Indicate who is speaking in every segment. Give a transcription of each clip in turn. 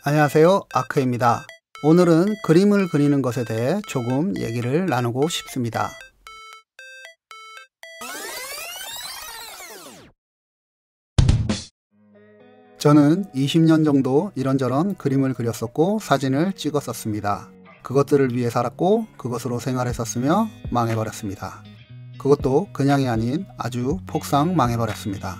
Speaker 1: 안녕하세요, 아크입니다. 오늘은 그림을 그리는 것에 대해 조금 얘기를 나누고 싶습니다. 저는 20년 정도 이런저런 그림을 그렸었고 사진을 찍었었습니다. 그것들을 위해 살았고 그것으로 생활했었으며 망해버렸습니다. 그것도 그냥이 아닌 아주 폭삭 망해버렸습니다.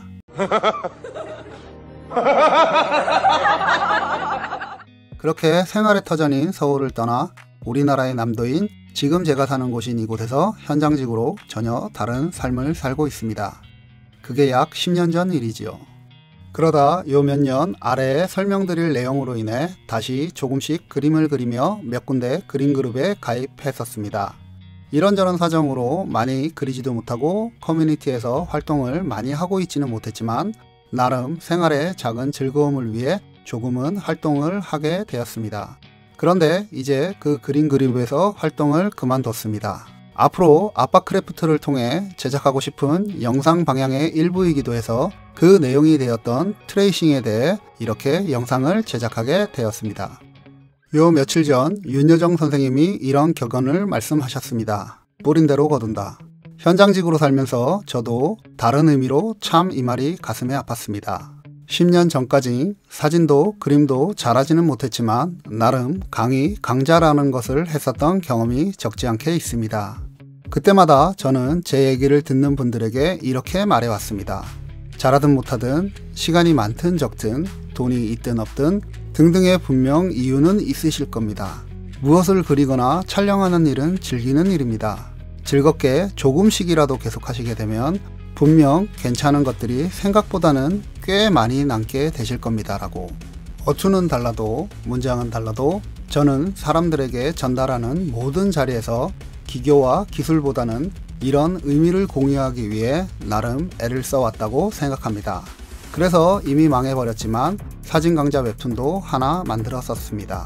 Speaker 1: 그렇게 생활의 터전인 서울을 떠나 우리나라의 남도인 지금 제가 사는 곳인 이곳에서 현장직으로 전혀 다른 삶을 살고 있습니다. 그게 약 10년 전 일이지요. 그러다 요 몇 년 아래에 설명드릴 내용으로 인해 다시 조금씩 그림을 그리며 몇 군데 그림 그룹에 가입했었습니다. 이런저런 사정으로 많이 그리지도 못하고 커뮤니티에서 활동을 많이 하고 있지는 못했지만 나름 생활의 작은 즐거움을 위해 조금은 활동을 하게 되었습니다. 그런데 이제 그 그림 그룹에서 활동을 그만뒀습니다. 앞으로 아빠크래프트를 통해 제작하고 싶은 영상 방향의 일부이기도 해서 그 내용이 되었던 트레이싱에 대해 이렇게 영상을 제작하게 되었습니다. 요 며칠 전 윤여정 선생님이 이런 격언을 말씀하셨습니다. 뿌린 대로 거둔다. 현장직으로 살면서 저도 다른 의미로 참 이 말이 가슴에 아팠습니다. 10년 전까지 사진도 그림도 잘하지는 못했지만 나름 강자라는 것을 했었던 경험이 적지 않게 있습니다. 그때마다 저는 제 얘기를 듣는 분들에게 이렇게 말해왔습니다. 잘하든 못하든 시간이 많든 적든 돈이 있든 없든 등등의 분명 이유는 있으실 겁니다. 무엇을 그리거나 촬영하는 일은 즐기는 일입니다. 즐겁게 조금씩이라도 계속하시게 되면 분명 괜찮은 것들이 생각보다는 꽤 많이 남게 되실 겁니다 라고. 어투는 달라도 문장은 달라도 저는 사람들에게 전달하는 모든 자리에서 기교와 기술보다는 이런 의미를 공유하기 위해 나름 애를 써왔다고 생각합니다. 그래서 이미 망해버렸지만 사진 강좌 웹툰도 하나 만들었었습니다.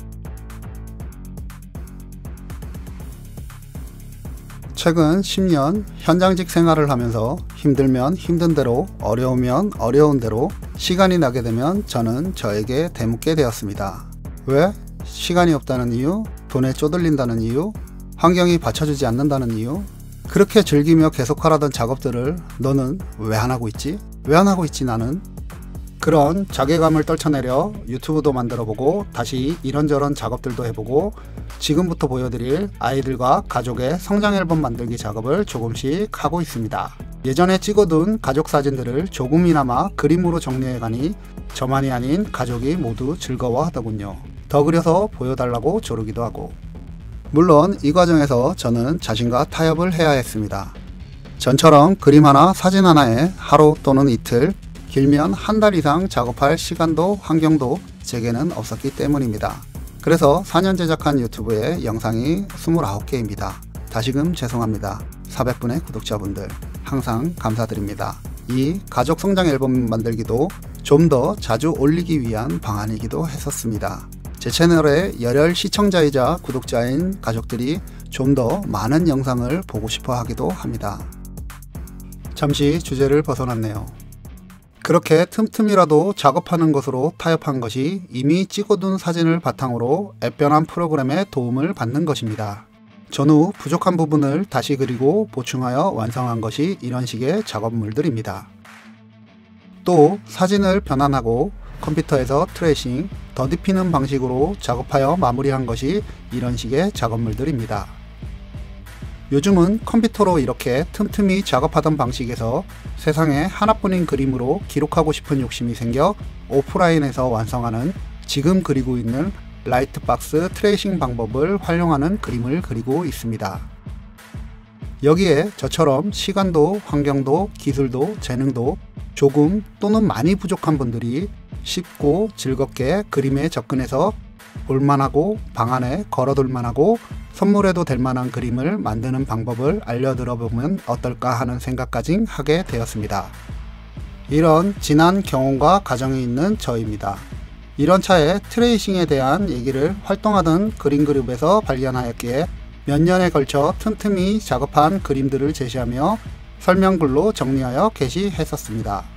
Speaker 1: 최근 10년 현장직 생활을 하면서 힘들면 힘든 대로 어려우면 어려운 대로 시간이 나게 되면 저는 저에게 되묻게 되었습니다. 왜? 시간이 없다는 이유? 돈에 쪼들린다는 이유? 환경이 받쳐주지 않는다는 이유? 그렇게 즐기며 계속하라던 작업들을 너는 왜 안 하고 있지? 왜 안 하고 있지 나는? 그런 자괴감을 떨쳐내려 유튜브도 만들어보고 다시 이런저런 작업들도 해보고 지금부터 보여드릴 아이들과 가족의 성장 앨범 만들기 작업을 조금씩 하고 있습니다. 예전에 찍어둔 가족 사진들을 조금이나마 그림으로 정리해가니 저만이 아닌 가족이 모두 즐거워하더군요. 더 그려서 보여달라고 조르기도 하고. 물론 이 과정에서 저는 자신과 타협을 해야 했습니다. 전처럼 그림 하나 사진 하나에 하루 또는 이틀 길면 한 달 이상 작업할 시간도 환경도 제게는 없었기 때문입니다. 그래서 4년 제작한 유튜브의 영상이 29개입니다. 다시금 죄송합니다. 400분의 구독자분들 항상 감사드립니다. 이 가족 성장 앨범 만들기도 좀 더 자주 올리기 위한 방안이기도 했었습니다. 제 채널의 열혈 시청자이자 구독자인 가족들이 좀 더 많은 영상을 보고 싶어 하기도 합니다. 잠시 주제를 벗어났네요. 그렇게 틈틈이라도 작업하는 것으로 타협한 것이 이미 찍어둔 사진을 바탕으로 앱변환 프로그램의 도움을 받는 것입니다. 전후 부족한 부분을 다시 그리고 보충하여 완성한 것이 이런 식의 작업물들입니다. 또 사진을 변환하고 컴퓨터에서 트레이싱, 더딥히는 방식으로 작업하여 마무리한 것이 이런 식의 작업물들입니다. 요즘은 컴퓨터로 이렇게 틈틈이 작업하던 방식에서 세상에 하나뿐인 그림으로 기록하고 싶은 욕심이 생겨 오프라인에서 완성하는 지금 그리고 있는 라이트박스 트레이싱 방법을 활용하는 그림을 그리고 있습니다. 여기에 저처럼 시간도 환경도 기술도 재능도 조금 또는 많이 부족한 분들이 쉽고 즐겁게 그림에 접근해서 볼만하고 방 안에 걸어둘 만하고 선물해도 될 만한 그림을 만드는 방법을 알려드려보면 어떨까 하는 생각까지 하게 되었습니다. 이런 지난 경험과 가정이 있는 저입니다. 이런 차에 트레이싱에 대한 얘기를 활동하던 그림 그룹에서 발견하였기에 몇 년에 걸쳐 틈틈이 작업한 그림들을 제시하며 설명글로 정리하여 게시했었습니다.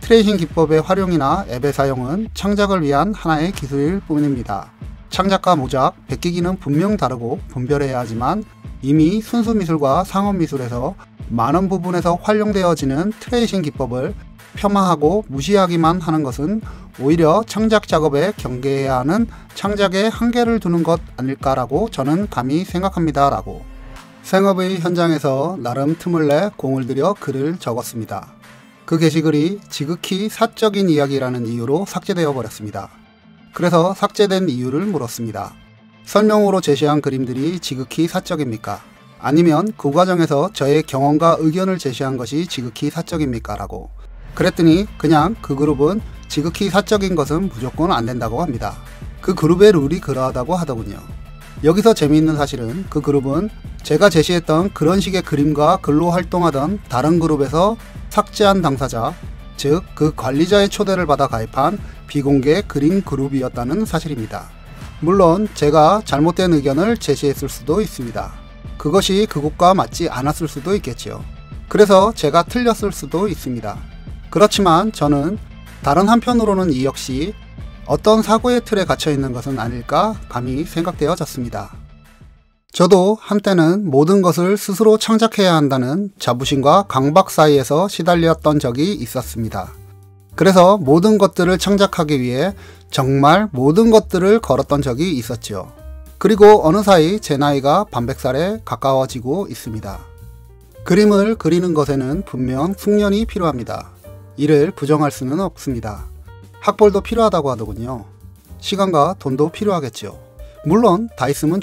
Speaker 1: 트레이싱 기법의 활용이나 앱의 사용은 창작을 위한 하나의 기술일 뿐입니다. 창작과 모작, 베끼기는 분명 다르고 분별해야 하지만 이미 순수 미술과 상업 미술에서 많은 부분에서 활용되어지는 트레이싱 기법을 폄하하고 무시하기만 하는 것은 오히려 창작 작업에 경계해야 하는 창작에 한계를 두는 것 아닐까라고 저는 감히 생각합니다. 라고 생업의 현장에서 나름 틈을 내 공을 들여 글을 적었습니다. 그 게시글이 지극히 사적인 이야기라는 이유로 삭제되어 버렸습니다. 그래서 삭제된 이유를 물었습니다. 설명으로 제시한 그림들이 지극히 사적입니까? 아니면 그 과정에서 저의 경험과 의견을 제시한 것이 지극히 사적입니까? 라고. 그랬더니 그냥 그 그룹은 지극히 사적인 것은 무조건 안 된다고 합니다. 그 그룹의 룰이 그러하다고 하더군요. 여기서 재미있는 사실은 그 그룹은 제가 제시했던 그런 식의 그림과 글로 활동하던 다른 그룹에서 삭제한 당사자, 즉 그 관리자의 초대를 받아 가입한 비공개 그림 그룹이었다는 사실입니다. 물론 제가 잘못된 의견을 제시했을 수도 있습니다. 그것이 그곳과 맞지 않았을 수도 있겠지요. 그래서 제가 틀렸을 수도 있습니다. 그렇지만 저는 다른 한편으로는 이 역시 어떤 사고의 틀에 갇혀 있는 것은 아닐까 감히 생각되어졌습니다. 저도 한때는 모든 것을 스스로 창작해야 한다는 자부심과 강박 사이에서 시달렸던 적이 있었습니다. 그래서 모든 것들을 창작하기 위해 정말 모든 것들을 걸었던 적이 있었지요. 그리고 어느 사이 제 나이가 반백살에 가까워지고 있습니다. 그림을 그리는 것에는 분명 숙련이 필요합니다. 이를 부정할 수는 없습니다. 학벌도 필요하다고 하더군요. 시간과 돈도 필요하겠지요. 물론 다 있으면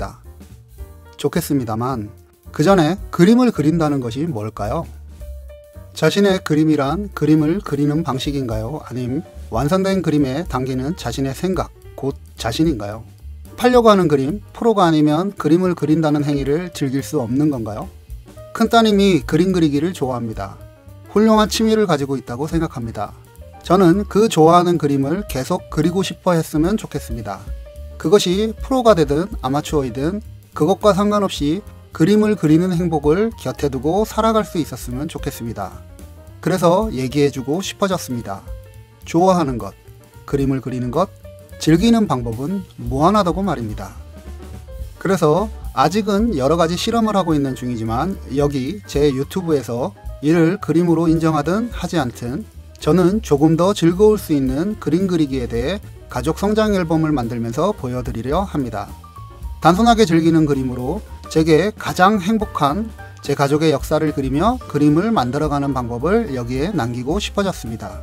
Speaker 1: 좋겠습니다만 그 전에 그림을 그린다는 것이 뭘까요? 자신의 그림이란 그림을 그리는 방식인가요? 아님 완성된 그림에 담기는 자신의 생각, 곧 자신인가요? 팔려고 하는 그림, 프로가 아니면 그림을 그린다는 행위를 즐길 수 없는 건가요? 큰따님이 그림 그리기를 좋아합니다. 훌륭한 취미를 가지고 있다고 생각합니다. 저는 그 좋아하는 그림을 계속 그리고 싶어 했으면 좋겠습니다. 그것이 프로가 되든 아마추어이든 그것과 상관없이 그림을 그리는 행복을 곁에 두고 살아갈 수 있었으면 좋겠습니다. 그래서 얘기해주고 싶어졌습니다. 좋아하는 것, 그림을 그리는 것, 즐기는 방법은 무한하다고 말입니다. 그래서 아직은 여러가지 실험을 하고 있는 중이지만 여기 제 유튜브에서 이를 그림으로 인정하든 하지 않든 저는 조금 더 즐거울 수 있는 그림 그리기에 대해 가족 성장 앨범을 만들면서 보여드리려 합니다. 단순하게 즐기는 그림으로 제게 가장 행복한 제 가족의 역사를 그리며 그림을 만들어가는 방법을 여기에 남기고 싶어졌습니다.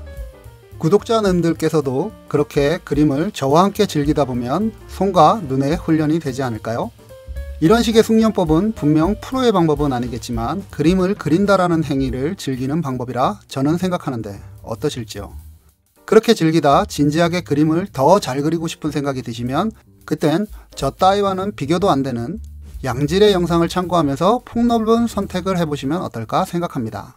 Speaker 1: 구독자님들께서도 그렇게 그림을 저와 함께 즐기다 보면 손과 눈의 훈련이 되지 않을까요? 이런 식의 숙련법은 분명 프로의 방법은 아니겠지만 그림을 그린다라는 행위를 즐기는 방법이라 저는 생각하는데 어떠실지요? 그렇게 즐기다 진지하게 그림을 더 잘 그리고 싶은 생각이 드시면 그땐 저 따위와는 비교도 안 되는 양질의 영상을 참고하면서 폭넓은 선택을 해보시면 어떨까 생각합니다.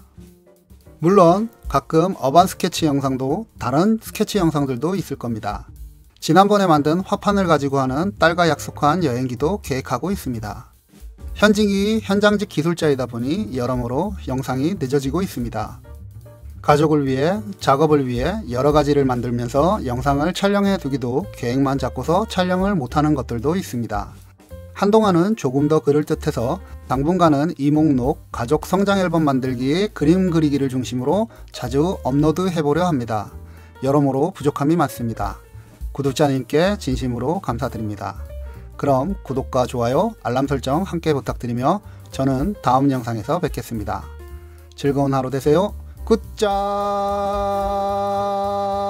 Speaker 1: 물론 가끔 어반 스케치 영상도 다른 스케치 영상들도 있을 겁니다. 지난번에 만든 화판을 가지고 하는 딸과 약속한 여행기도 계획하고 있습니다. 현직이 현장직 기술자이다 보니 여러모로 영상이 늦어지고 있습니다. 가족을 위해 작업을 위해 여러가지를 만들면서 영상을 촬영해 두기도 계획만 잡고서 촬영을 못하는 것들도 있습니다. 한동안은 조금 더 그럴듯해서 당분간은 이 목록 가족 성장 앨범 만들기의 그림 그리기를 중심으로 자주 업로드 해보려 합니다. 여러모로 부족함이 많습니다. 구독자님께 진심으로 감사드립니다. 그럼 구독과 좋아요, 알람 설정 함께 부탁드리며 저는 다음 영상에서 뵙겠습니다. 즐거운 하루 되세요. 굿자.